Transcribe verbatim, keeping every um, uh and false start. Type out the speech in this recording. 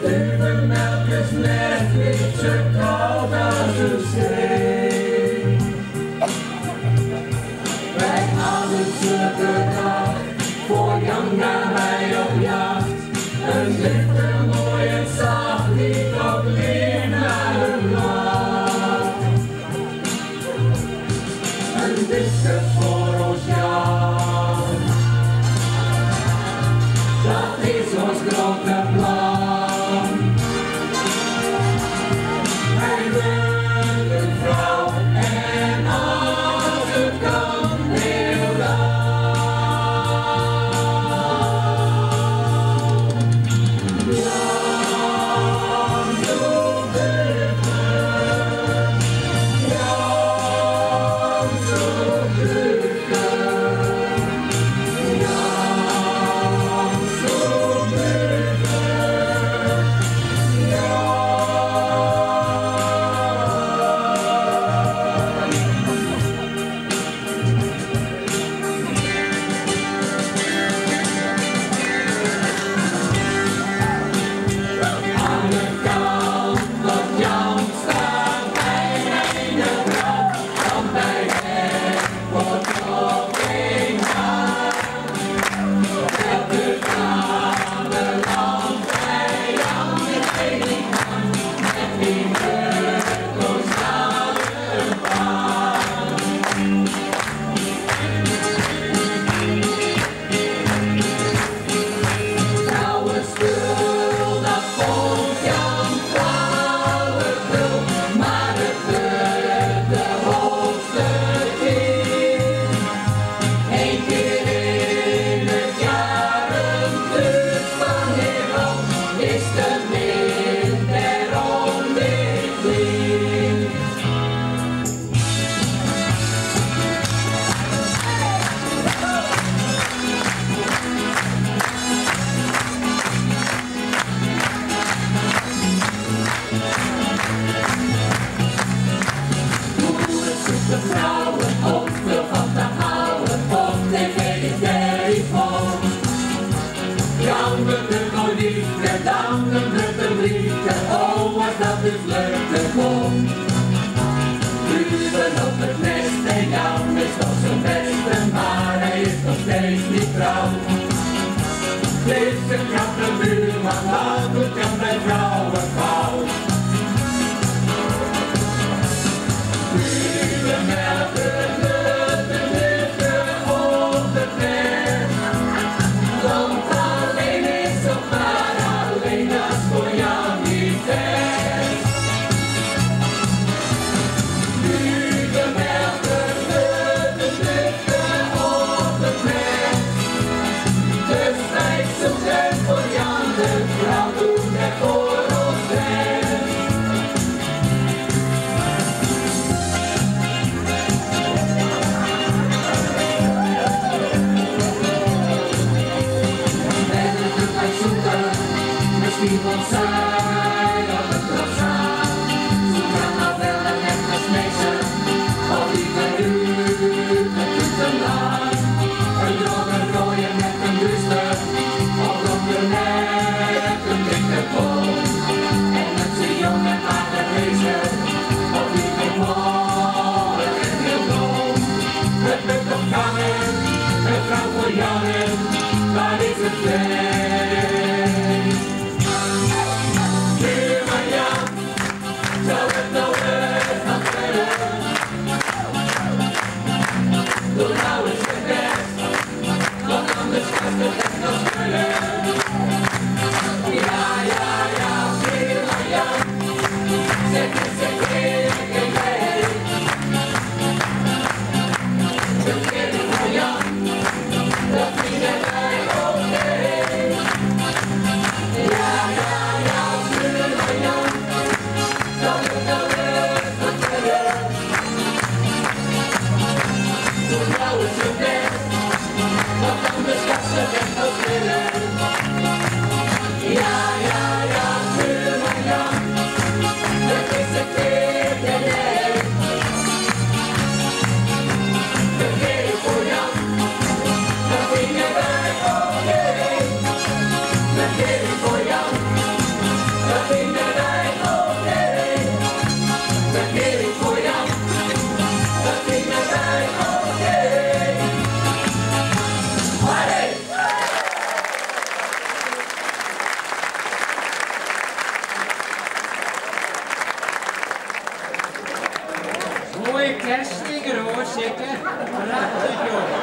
Duvelmelk is net niet zo koud als een steen. Wij hadden zulke dag, voor Jan gaan wij op jacht. Een lichte mooie zacht liep op lief naar de nacht. Een dikke voor ons Jan, dat is ons grote plan. Hij wil een vrouw en als het kan heel lang. Jan zo gelukkig, Jan zo gelukkig, Jan zo gelukkig, Jan. Aan de kant van Jan staat mijn ene vrouw, want bij hem wordt nog geen naam. Elke kamerland bij Jan is geen naam, en die beugels aan de baan. Vrouwenspul, dat vond Jan flauwekul, maar het werd de hoogste keer. Eén keer in het jaar een bus van Heerland is de winter onweerkleed. Moeders zoeken vrouwen om veel van te houden, op tv is telefoon. Jan wordt een mooi liefde, dan een drukke liefde, oh was dat dus leuk te gewoon. Ruben op het nest en Jan is nog zijn beste, maar hij is nog steeds niet trouw. Het is een knappe buurman, wat doet Jan bij vrouwen fout? Duvelmelk, de liefde op het nest, want alleen is op maar alleen, dat is voor Jan niet best. Duvelmelk, de liefde op het nest, dus wij zoeken voor Jan, de vrouw doet het voor ons best. En het doet mij zoeken, misschien van zij op het croissant. Zoek dan nou wel een echte smeesje, of liever u, het doet te lang. Een dronken rooie met een buste, of onder net een dikke kop. En met zijn jongen aardig wezen, of liever mooi en heel dom. Het lukt op gangen, een vrouw voor Jannen, waar is het feest? Buurman Jan, zou het nou eens nog willen? Doe nou eens je best, want anders gaat het echt nog spullen. Ja, ja, ja, buurman Jan, zeg eens een keer geen nee. Een keer voor Jan, dat vinden wij oké. Ja, ja, ja, buurman Jan, zou het nou eens nog willen? Doe nou eens je best, want anders gaat het echt nog spullen. Ja, ja, ja, buurman Jan, dat is het zeker, zeker hoor, zeker. Prachtig joh.